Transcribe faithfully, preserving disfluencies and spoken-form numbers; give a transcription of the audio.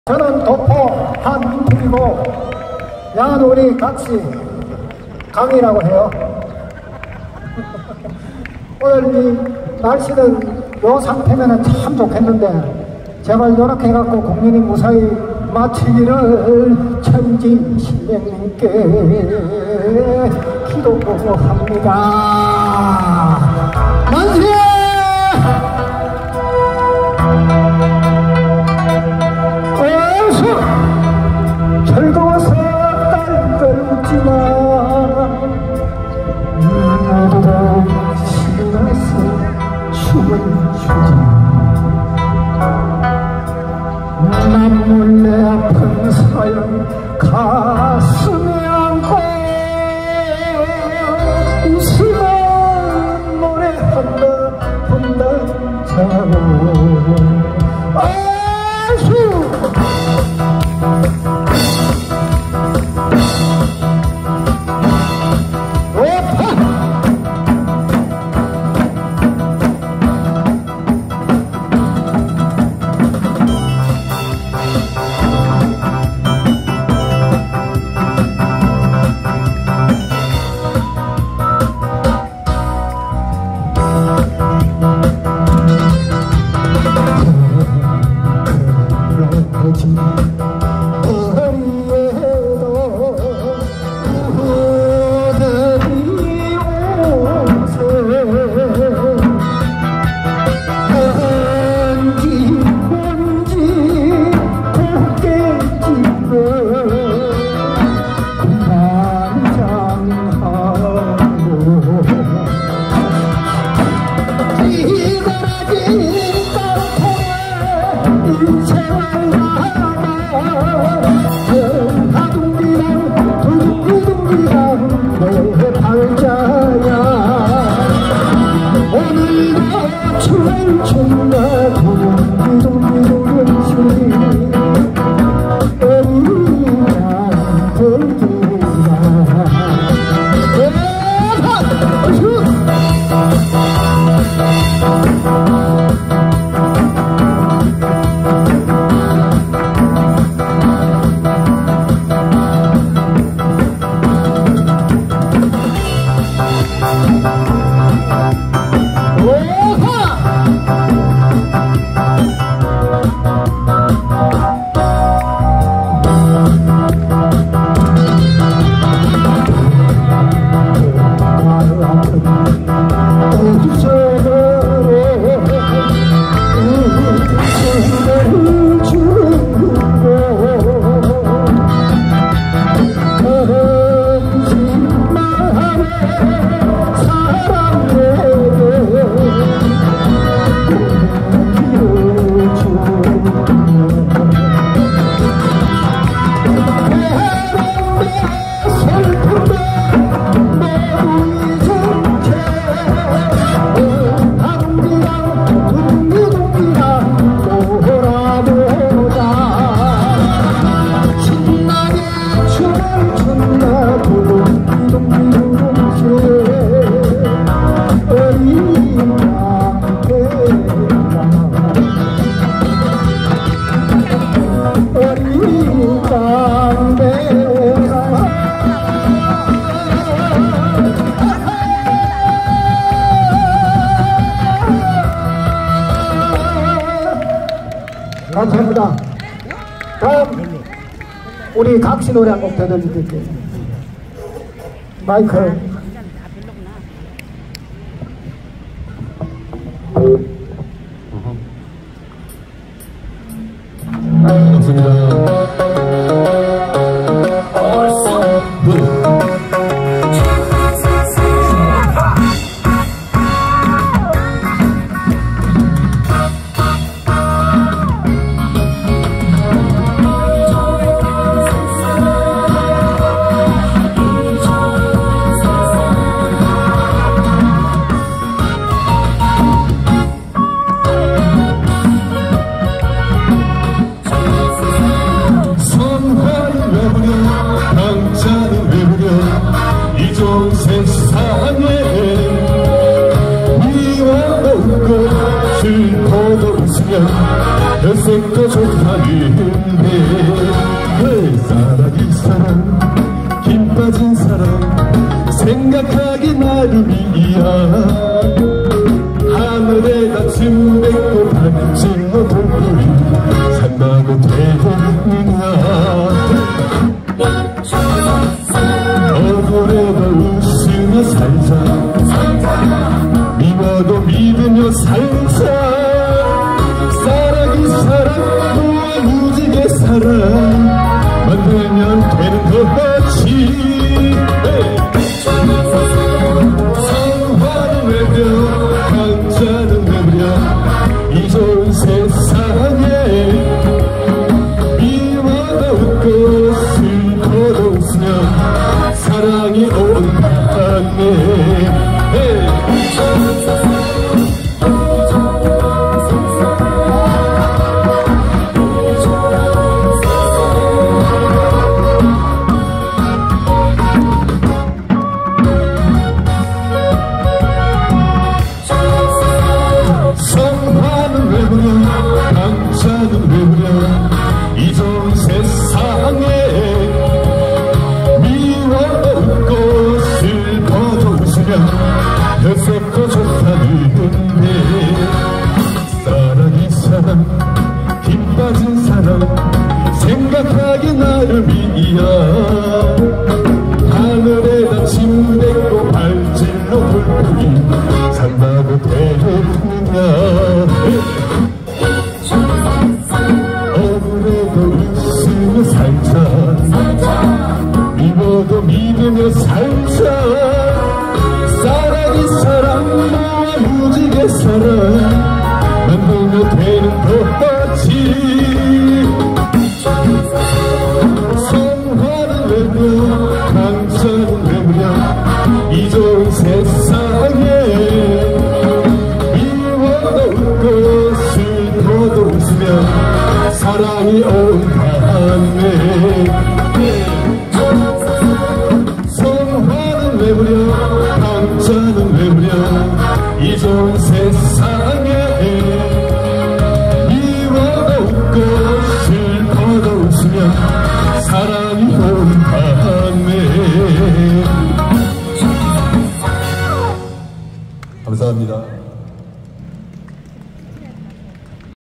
저는 도포 한민필이고 야는 우리 같이 강이라고 해요. 오늘 이 날씨는 요 상태면 참 좋겠는데 제발 요렇게 해갖고 공연이 무사히 마치기를 천지신명님께 기도합니다. 만세! 즐거워서 딸들 웃지마 모두들 신나서 춤을 추지 난 몰래 아픈 사연 가슴에 안고 웃으며 노래한다 혼자처럼 아수 감사합니다. 다음 우리 각시 노래 한 곡 들려드릴게요. 마이크 감사합니다. 여름이야 하늘에다 침 뱉고 발질로 불풀이 산다고 되느냐 억울해도 있으며 살자 미워도 믿으며 살자 사랑이 사랑 모아 무지개 사랑 만들며 되는 것같이 성화는 외며 강산은 외며 이 좋은 세상에 미워도 웃고 슬퍼도 웃으며 사랑이 온 밤에 성화는 외우려 강산은 외우려 이 좋은 세상에 미워도 웃고 슬퍼도 웃으며 사랑이 온 밤에. 감사합니다.